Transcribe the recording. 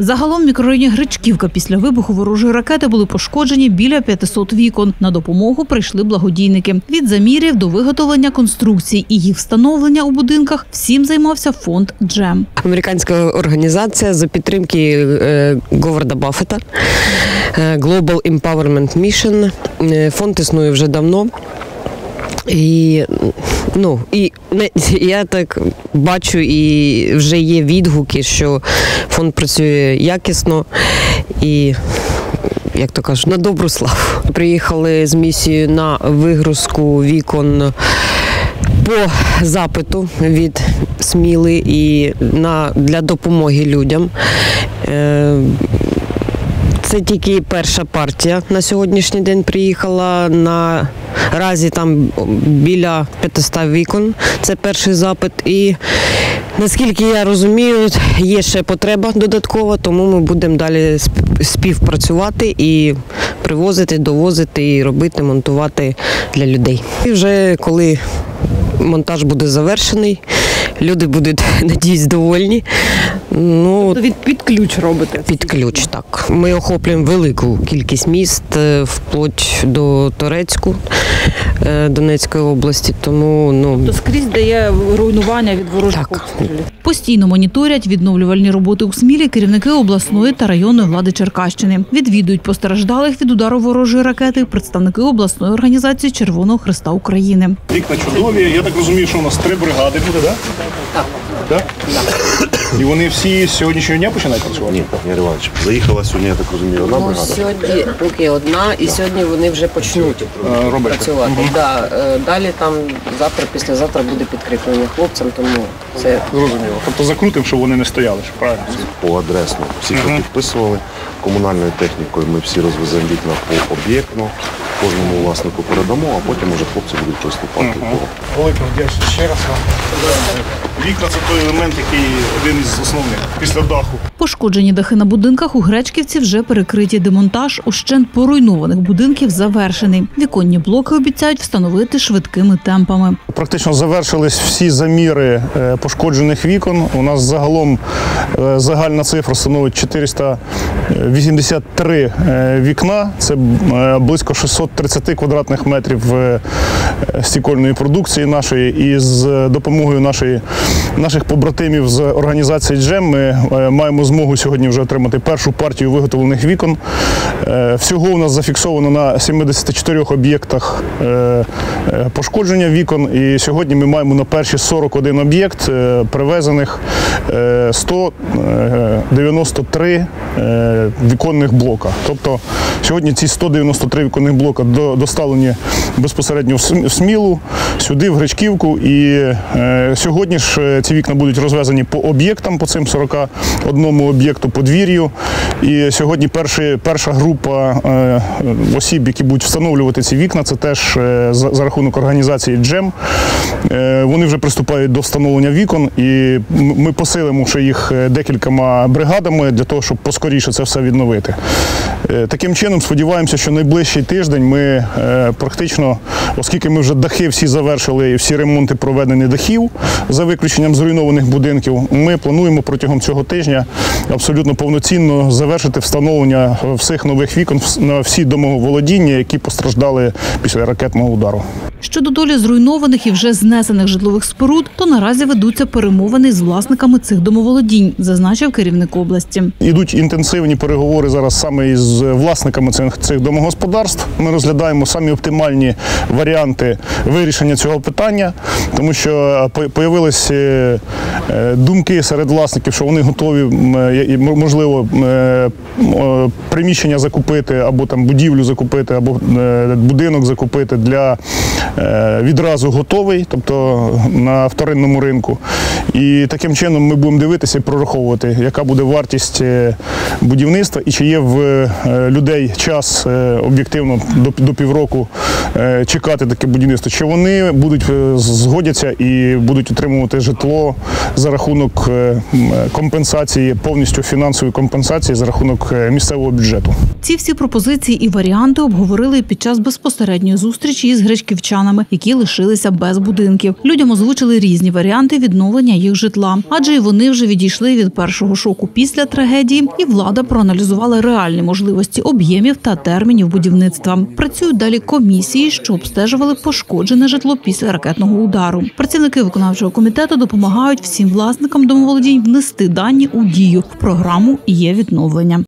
Загалом в мікрорайоні Гречківка після вибуху ворожої ракети були пошкоджені біля 500 вікон. На допомогу прийшли благодійники. Від замірів до виготовлення конструкцій і їх встановлення у будинках всім займався фонд «Джем». Американська організація за підтримки Говарда Баффета, Global Empowerment Mission. Фонд існує вже давно. І я так бачу, і вже є відгуки, що фонд працює якісно і, як то кажуть, на добру славу. Приїхали з місією на вигрузку вікон по запиту від Сміли і для допомоги людям. Це тільки перша партія на сьогоднішній день приїхала. Наразі там біля 500 вікон. Це перший запит. І наскільки я розумію, є ще потреба додаткова, тому ми будемо далі співпрацювати і привозити, довозити, і робити, монтувати для людей. І вже коли монтаж буде завершений, люди будуть, надіюсь, довольні. Під ключ робите? Під ключ, так. Ми охоплюємо велику кількість міст, вплоть до Торецьку, Донецької області, тому... То скрізь дає руйнування від ворожих обстрілів. Постійно моніторять відновлювальні роботи у Смілі керівники обласної та районної влади Черкащини. Відвідують постраждалих від удару ворожої ракети представники обласної організації Червоного Хреста України. Вікна чудові. Я так розумію, що у нас 3 бригади буде, так? Так. Так? І вони всі з сьогоднішнього дня починають працювати? Ні, Ігор Іванович, заїхала сьогодні, я так розумію, одна бригада? Сьогодні поки одна, і сьогодні вони вже почнуть працювати. Далі там завтра, післязавтра буде підкріплення хлопцям, тому це... Зрозуміло. Тобто закрутимо, щоб вони не стояли, правильно? Поадресно. Всі підписували. Комунальною технікою ми всі розвеземо вікна по об'єктно. Кожному власнику передамо, а потім уже хлопці будуть приступати. Велике вдячність ще раз вам. Вікна – це той елемент, який один із основних після даху. Пошкоджені дахи на будинках у Гречківці вже перекриті. Демонтаж ущент поруйнованих будинків завершений. Віконні блоки обіцяють встановити швидкими темпами. Практично завершились всі заміри пошкоджених вікон. У нас загалом загальна цифра становить 483 вікна. Це близько 630 квадратних метрів стікольної продукції нашої. І з допомогою наших побратимів з організації «Джем» ми маємо змогу сьогодні вже отримати першу партію виготовлених вікон. Всього у нас зафіксовано на 74 об'єктах пошкодження вікон. І сьогодні ми маємо на перші 41 об'єкт привезених 193 віконних блока. Тобто сьогодні ці 193 віконних блока доставлені безпосередньо в Смілу, сюди, в Гречківку. І сьогодні ж ці вікна будуть розвезені по об'єктам, по цим 41 об'єкту, подвір'ю. І сьогодні перша група осіб, які будуть встановлювати ці вікна, це теж за рахунок організації «Джем». Вони вже приступають до встановлення вікон, і ми посилимо ще їх декількома бригадами для того, щоб поскоріше це все відновити. Таким чином, сподіваємося, що найближчий тиждень ми практично, оскільки ми вже дахи всі завершили і всі ремонти проведені дахів, за виключенням зруйнованих будинків, ми плануємо протягом цього тижня абсолютно повноцінно завершити встановлення всіх нових вікон на всі домоволодіння, які постраждали після ракетного удару. Щодо долі зруйнованих і вже знесених житлових споруд, то наразі ведуться перемовини з власниками цих домоволодінь, зазначив керівник області. Ідуть інтенсивні переговори зараз саме із власниками цих домогосподарств. Ми розглядаємо самі оптимальні варіанти вирішення цього питання, тому що появилися думки серед власників, що вони готові, можливо, приміщення закупити, або там будівлю закупити, або будинок закупити для відразу готовий, тобто на вторинному ринку. І таким чином ми будемо дивитися і прораховувати, яка буде вартість будівництва і чи є в людей час об'єктивно до півроку чекати таке будівництво, чи вони згодяться і будуть отримувати житло за рахунок компенсації, повністю фінансової компенсації за рахунок місцевого бюджету. Ці всі пропозиції і варіанти обговорили під час безпосередньої зустрічі із гречківчанами, які лишилися без будинків. Людям озвучили різні варіанти відновлення їх житла, адже і вони вже відійшли від першого шоку після трагедії, і влада проаналізувала реальні можливості об'ємів та термінів будівництва. Працюють далі комісії, що обстежували пошкоджене житло після ракетного удару. Працівники виконавчого комітету допомагають всім власникам домоволодінь внести дані у дію в програму «Є відновлення».